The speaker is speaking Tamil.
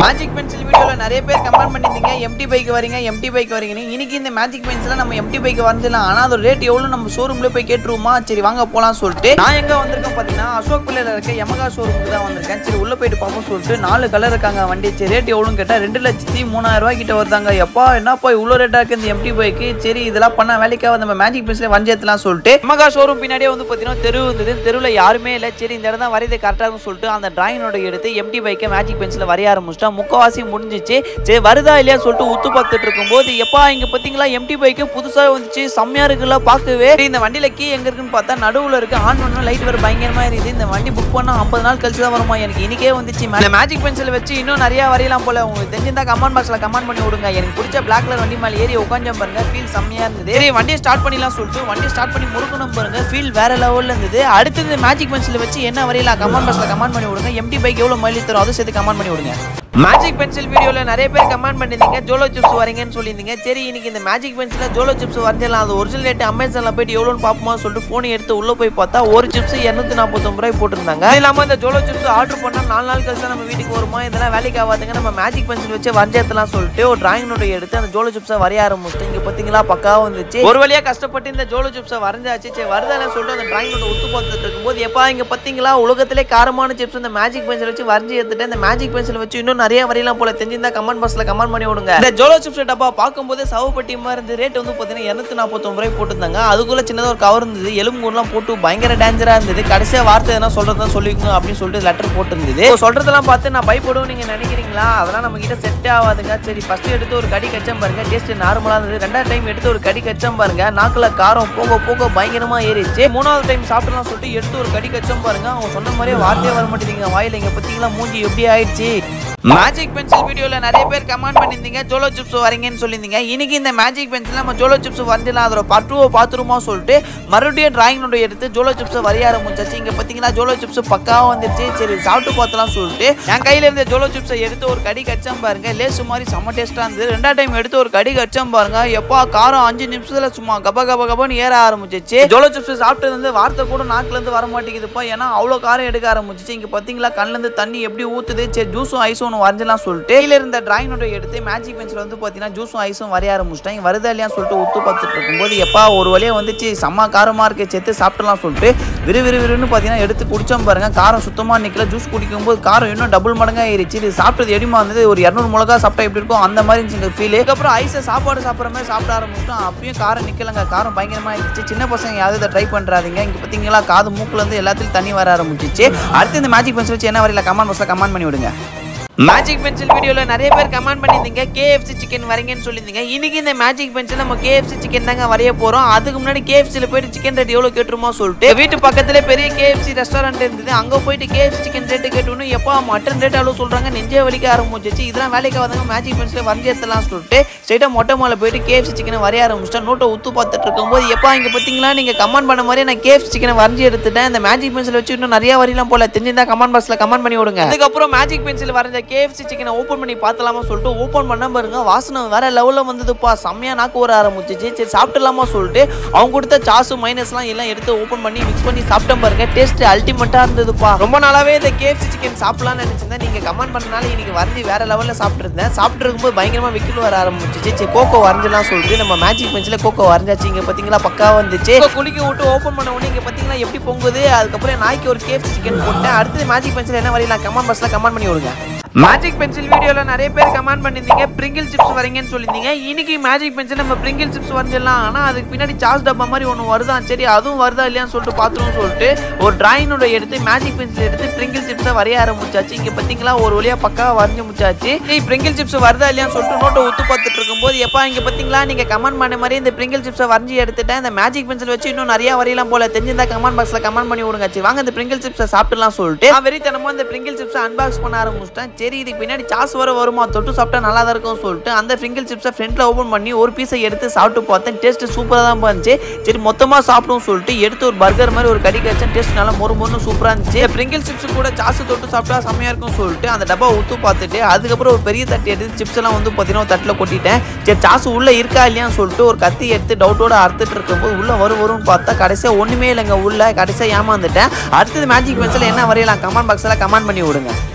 மேஜிக் பென்சில் வீடியோல நிறைய பேர் கமெண்ட் பண்ணிருந்தீங்க எம்டி பைக் வரீங்க எம்டி பைக் வரீங்கன்னு. இன்னைக்கு இந்த மேஜிக் பென்சில நம்ம எம்டி பைக் வரலாம். ஆனா அது ரேட் எவ்வளவு நம்ம ஷோரூம்ல போய் கேட்டுருவோமா? சரி வாங்க போலாம் சொல்லிட்டு நான் எங்க வந்திருக்கேன் பாத்தீங்கன்னா அசோக் பிள்ளையில இருக்க யமகா ஷோரூமுக்கு தான் வந்திருக்கேன். சரி உள்ள போயிட்டு பார்ப்போம் சொல்லிட்டு 4 கலர் இருக்காங்க வண்டி. சரி ரேட் எவ்வளவுன்னு கேட்டா 2,03,000 ரூபாய் கிட்ட வருதாங்க. எப்பா என்னப்பா இவ்வளவு ரேட்டா இருக்கு இந்த எம்டி பைக்? சரி இதெல்லாம் பண்ண வேலைக்காக நம்ம மேஜிக் பென்சில வஞ்சேத்தலாம் சொல்லிட்டு யமகா ஷோரூம் பின்னாடியே வந்து பாத்தீங்கன்னா தெரு இருந்தது. தெருவில் யாருமே இல்லை. சரி இந்த இடம் தான் வரையது கரெக்டாக இருக்கும்னு சொல்லிட்டு அந்த டிராயினோட எடுத்து எம்டி பைக்கை மேஜிக் பென்சில் வரைய ஆரம்பிச்சிட்டா. முக்கவாசி முடிஞ்சிச்சு. சரி வருதா இல்லையா சொல்லிட்டு உத்து பார்த்துட்டு இருக்கும்போது எப்பா இங்க பாத்தீங்களா எம்டி பைக்கு புதுசா வந்துச்சு, செம்மையா இருக்குல்ல பார்க்கவே. இந்த வண்டியில கீ எங்க இருக்குன்னு பார்த்தா நடுவுல இருக்கு. ஆன் பண்ணா லைட் வர பயங்கரமா இருக்குது. இந்த வண்டி புக் பண்ணா 50 நாள் கழிச்சு தான் வருமா? எனக்கு இன்னைக்கே வந்துச்சு. மேஜிக் பென்சில் வச்சு இன்னும் நிறைய வரையலாம் போல. உங்களுக்கு தெரிஞ்சிருந்தா கமெண்ட் பாக்ஸ்ல கமெண்ட் பண்ணி விடுங்க. எனக்கு பிடிச்ச பிளாக் கலர் வண்டி மேலே ஏறி உட்காந்து பாருங்க, ஃபீல் செம்மையா இருந்தது. சரி வண்டியை ஸ்டார்ட் பண்ணிடலாம் சொல்லிட்டு வண்டி ஸ்டார்ட் பண்ணி முறுக்கணும் பாருங்க, ஃபீல் வேற லெவல்ல இருந்தது. அடுத்து இந்த மேஜிக் பென்சில் வச்சு என்ன வரையலாம் கமெண்ட் பாக்ஸ்ல கமெண்ட் பண்ணி விடுங்க. எம்டி பைக் எவ்வளவு மைலேஜ் தரும் அதை சேர்த்து கமெண்ட் பண்ணி விடுங்க. மேஜிக் பென்சில் வீடியோல நிறைய பேர் கமெண்ட் பண்ணிருந்தீங்க ஜோலோ சிப்ஸ் வரீங்கன்னு சொல்லியிருந்தீங்க. சரி இன்னைக்கு இந்த மேஜிக் பென்சில ஜோலோ சிப்ஸ் வரைஞ்சிடலாம். அது ஒரிஜினல் ரேட் அமேசான்ல போயிட்டு எவ்வளோன்னு பார்ப்போம் சொல்லிட்டு போன் எடுத்து உள்ள போய் பார்த்தா ஒரு சிப்ஸ் 249 ரூபாய் போட்டிருந்தாங்க. அது இல்லாம இந்த ஜோலோ சிப்ஸ் ஆர்டர் பண்ணா 4 நாள் கழிச்சு நம்ம வீட்டுக்கு வருமா? இதெல்லாம் வேலைக்கு ஆகாதுங்க. நம்ம மேஜிக் பென்சில் வச்சு வரைஞ்சேத்தலாம் சொல்லிட்டு ஒரு டிராயிங் நோட் எடுத்து அந்த ஜோலோ சிப்ஸை வரைய ஆரம்பிச்சிட்டு இங்க பாத்தீங்களா பக்காவா வந்துச்சு. ஒரு வழியா கஷ்டப்பட்டு இந்த ஜோலோ சிப்ஸை வரைஞ்சாச்சு. சரி வருதானே சொல்லிட்டு அந்த டிராயிங் நோட் உத்து பார்த்துட்டு இருக்கும்போது எப்பா இங்க பாத்தீங்களா உலகத்திலே காரமான சிப்ஸ் இந்த மேஜிக் பென்சில் வச்சு வரைஞ்சி எடுத்துட்டு இந்த மேஜிக் பென்சில் வச்சு இன்னும் நிறைய வரையலாம் போல. தெரிஞ்சிருந்தா கமெண்ட் பாக்ஸ்ல கமெண்ட் பண்ணி விடுங்க. இந்த ஜோலோ சிப்ஸ் டப்பா பார்க்கும்போது சவப்பட்டி மாதிரி இருந்து ரேட் வந்து பாத்தீங்கன்னா 249 ரூபாய் போட்டுருந்தாங்க. அதுக்குள்ள சின்னதா ஒரு கவர் இருந்தது, எலும்புலாம் போட்டு பயங்கர டேஞ்சரா இருந்தது. கடைசியா வார்த்தை எதனா சொல்றதா சொல்லிக்கணும் அப்படின்னு சொல்லிட்டு லெட்டர் போட்டுருந்தது. சொல்றதெல்லாம் பார்த்து நான் பயப்படுவோம் நீங்க நினைக்கிறீங்களா? அதெல்லாம் நம்ம கிட்ட செட் ஆகாதுங்க. சரி ஃபர்ஸ்ட் எடுத்து ஒரு கடி கச்சம் பாருங்க, டேஸ்ட் நார்மலா இருந்தது. 2வது டைம் எடுத்து ஒரு கடி கச்சம் பாருங்க, நாக்குல காரம் போக போக பயங்கரமா ஏறிச்சு. 3வது டைம் சாப்பிடலாம் சொல்லிட்டு எடுத்து ஒரு கடி கச்சம் பாருங்க, அவங்க சொன்ன மாதிரியே வார்த்தையே வர மாட்டேங்குது வாயில. இங்க பாத்தீங்களா மூஞ்சி எப்படி ஆயிடுச்சு. மேஜிக் பென்சில் வீடியோல நிறைய பேர் கமெண்ட் பண்ணிருந்தீங்க ஜோலோ சிப்ஸ் வரீங்கன்னு சொல்லியிருந்தீங்க. இன்னைக்கு இந்த மேஜிக் பென்சில் நம்ம ஜோலோ சிப்ஸ் வரைஞ்சலாம். அதோட பட்டுவோ பாத்துருமா சொல்லிட்டு மறுபடியும் டிராயிங் நோட் எடுத்து ஜோலோ சிப்ஸ் வரைய ஆரம்பிச்சாச்சு. இங்க பாத்தீங்களா ஜோலோ சிப்ஸ் பக்காவா வந்துருச்சு. சரி சாப்பிட்டு பார்த்தலாம் சொல்லிட்டு என் கையில இருந்த ஜோலோ சிப்ஸை எடுத்து ஒரு கடி கச்சம் பாருங்க, லேசு மாதிரி செம்ம டேஸ்டா இருந்தது. 2வது டைம் எடுத்து ஒரு கடி கச்சம் பாருங்க, எப்பா காரம் 5 நிமிஷத்துல சும்மா கப கப கபன்னு ஏற ஆரம்பிச்சிச்சு. ஜோலோ சிப்ஸ் சாப்பிட்டது வந்து வார்த்தை கூட நாக்குல இருந்து வர மாட்டேங்குதுப்பா, ஏன்னா அவ்வளவு காரம் எடுக்க ஆரம்பிச்சிச்சு. இங்க பாத்தீங்களா கண்ணுல இருந்து தண்ணி எப்படி ஊத்துது. சரி ஜூஸும் ஐஸும் வரைஞ்சலாம் சொல்லிட்டு கையில இருந்த டிராயிங் நோட்டை எடுத்து மேஜிக் பென்சில் வந்து பாத்தீங்கன்னா ஜூஸும் ஐஸும் வரைய ஆரம்பிச்சிட்டேன். வருதா இல்லையா சொல்லிட்டு உத்து பார்த்துட்டு இருக்கும்போது எப்பா ஒரு வழியா வந்துச்சு, செம்ம காரமா இருக்கு, செத்து சாப்பிடலாம் சொல்லிட்டு விறுவிறுன்னு பாத்தீங்கன்னா எடுத்து குடிச்சோம் பாருங்க. காரம் சுத்தமா நிக்கல. ஜூஸ் குடிக்கும் போது காரம் இன்னும் டபுள் மடங்கா ஏறிச்சு. இது சாப்பிட்டது எப்படிமா இருந்தது, ஒரு 200 மிளகா சாப்பிட்டா எப்படி இருக்கும் அந்த மாதிரி இருந்துச்சு ஃபீல். அதுக்கப்புறம் ஐஸை சாப்பாடு சாப்பிட்ற மாதிரி சாப்பிட ஆரம்பிச்சிட்டோம். அப்பயும் காரம் நிக்கலங்க, காரம் பயங்கரமா இருந்துச்சு. சின்ன பசங்க யாரும் இதை ட்ரை பண்றாதீங்க. இங்க பாத்தீங்களா காது மூக்குல இருந்து எல்லாத்துலயும் தண்ணி வர ஆரம்பிச்சிச்சு. அடுத்து இந்த மேஜிக் பென்சில் வச்சு என்ன வரையில கமெண்ட் பாக்ஸ்ல கமெண்ட் பண்ணி விடுங்க. மேஜிக் பென்சில் வீடியோல நிறைய பேர் கமெண்ட் பண்ணியிருந்தீங்க KFC சிக்கன் வரீங்கன்னு சொல்லியிருந்தீங்க. இன்னைக்கு இந்த மேஜிக் பென்சில் நம்ம KFC சிக்கன் தாங்க வரைய போறோம். அதுக்கு முன்னாடி KFCல போயிட்டு சிக்கன் ரேட் எவ்வளவு கேட்டுருமோ சொல்லிட்டு வீட்டு பக்கத்துல பெரிய KFC ரெஸ்டாரண்ட் இருந்தது. அங்க போயிட்டு KFC சிக்கன் ரேட்டு கேட்டோன்னு எப்பா மட்டன் ரேட் அவ்வளவு சொல்றாங்க, நெஞ்சே வலிக்க ஆரம்பிச்சிச்சு. இதெல்லாம் வேலைக்கு வந்தாங்க மேஜிக் பென்சில் வரைஞ்சலாம் சொல்லிட்டு ஸ்ட்ரைட்டா மொட்டை மாலை போயிட்டு KFC சிக்கனை வரைய ஆரம்பிச்சிட்டேன். நோட்டை உத்து பார்த்துட்டு இருக்கும்போது எப்பா இங்க பாத்தீங்களா நீங்க கமெண்ட் பண்ண மாதிரி நான் KFC சிக்கனை வரைஞ்சி எடுத்துட்டேன். இந்த மேஜிக் பென்சில் வச்சு இன்னும் நிறைய வரையலாம் போல. தெரிஞ்சிருந்தா கமெண்ட் பாக்ஸ்ல கமெண்ட் பண்ணி விடுங்க. அதுக்கப்புறம் மேஜிக் பென்சில் வரைஞ்ச KFC சிக்கனை ஓபன் பண்ணி பார்த்தலாமா சொல்லிட்டு ஓபன் பண்ண பாருங்க, வாசனை வேற லெவல்ல வந்ததுப்பா, செம்மையா நாக்கு வர ஆரம்பிச்சிச்சு. சரி சாப்பிடலாமா சொல்லிட்டு அவங்க கொடுத்த சாஸ் மைனஸ்லாம் எல்லாம் எடுத்து ஓபன் பண்ணி மிக்ஸ் பண்ணி சாப்பிட்டேன் பாருங்க, டேஸ்ட் அல்டிமேட்டா இருந்ததுப்பா. ரொம்ப நாளாவே இந்த KFC சிக்கன் சாப்பிடலாம்னு நினைச்சிருந்தேன். நீங்க கமெண்ட் பண்ணனால இன்னைக்கு வரைஞ்சி வேற லெவல்ல சாப்பிட்டு இருந்தேன். சாப்பிட்டு இருக்கும்போது பயங்கரமா விக்கில் வர ஆரம்பிச்சிச்சு. சரி கோகோ வரைஞ்சலாம் சொல்லிட்டு நம்ம மேஜிக் பென்சில கோகோ வரைஞ்சாச்சு. இங்க பாத்தீங்களா பக்காவா வந்துச்சு. குளிக்க விட்டு ஓபன் பண்ண உடனே இங்க பாத்தீங்களா எப்படி பொங்குது. அதுக்கப்புறம் நாய்க்கு ஒரு KFC சிக்கன் போட்டேன். அடுத்து மேஜிக் பென்சில் என்ன வரையலாம் கமெண்ட் பாக்ஸ்ல கமெண்ட் பண்ணி விடுங்க. மேஜிக் பென்சில் வீடியோல நிறைய பேர் கமெண்ட் பண்ணிருந்தீங்க பிரிங்கிள் சிப்ஸ் வரீங்கன்னு சொல்லியிருந்தீங்க. இன்னைக்கு மேஜிக் பென்சில் நம்ம பிரிங்கிள் சிப்ஸ் வரைஞ்சிடலாம். ஆனா அதுக்கு பின்னாடி சாஸ் டப்பா மாதிரி ஒன்று வருதான். சரி அதுவும் வருதா இல்லையான்னு சொல்லிட்டு பாத்துருவோம் சொல்லிட்டு ஒரு டிராயினோட எடுத்து மேஜிக் பென்சில் எடுத்து பிரிங்கிள் சிப்ஸை வரைய ஆரம்பிச்சாச்சு. இங்க பாத்தீங்களா ஒரு வழியா பக்காவா வரைஞ்சு முடிச்சாச்சு. பிரிங்கிள் சிப்ஸ் வருதா இல்லையான்னு சொல்லிட்டு நோட்டை உத்து பார்த்துட்டு இருக்கும்போது எப்பா இங்க பாத்தீங்களா நீங்க கமெண்ட் பண்ண மாதிரி இந்த பிரிங்கிள் சிப்ஸை வரைஞ்சி எடுத்துட்டேன். இந்த மேஜிக் பென்சில் வச்சு இன்னும் நிறைய வரையலாம் போல. தெரிஞ்சிருந்தா கமெண்ட் பாக்ஸ்ல கமெண்ட் பண்ணி விடுங்க. சரி வாங்க இந்த பிரிங்கிள் சிப்ஸை சாப்பிடலாம் சொல்லிட்டு வெறித்தனமா இந்த பிரிங்கிள் சிப்ஸை அன்பாக்ஸ் பண்ண ஆரம்பிச்சிட்டேன். சரி இதுக்கு பின்னாடி சாஸ் வர வருமா, தொட்டு சாப்பிட்டா நல்லா தான் இருக்கும் சொல்லிட்டு அந்த பிரிங்கிள் சிப்ஸை ஃப்ரண்ட்ல ஓபன் பண்ணி ஒரு பீஸை எடுத்து சாப்பிட்டு பார்த்தேன். டேஸ்ட் சூப்பரா தான் இருந்துச்சு. சரி மொத்தமா சாப்பிடும் சொல்லிட்டு எடுத்து ஒரு பர்கர் மாதிரி ஒரு கடி கடிச்சேன். டேஸ்ட் நல்லா மொறு சூப்பரா இருந்துச்சு. பிரிங்கிள் சிப்ஸ் கூட சாஸ் தொட்டு சாப்பிட்டா செம்மையா இருக்கும் சொல்லிட்டு அந்த டப்பா ஊத்து பார்த்துட்டு அதுக்கப்புறம் ஒரு பெரிய தட்டு எடுத்து சிப்ஸ் எல்லாம் வந்து பாத்தீங்கன்னா தட்டுல கொட்டிட்டேன். சரி சாஸ் உள்ள இருக்கா இல்லையான்னு சொல்லிட்டு ஒரு கத்தி எடுத்து டவுட்டோட அறுத்துட்டு இருக்கும்போது உள்ள வரும்னு பார்த்தா கடைசியா ஒண்ணுமே இல்லைங்க, உள்ள கடைசியா ஏமாந்துட்டேன். அடுத்தது மேஜிக் பென்சில் என்ன வரையலாம் கமெண்ட் பாக்ஸ்ல கமெண்ட் பண்ணி விடுங்க.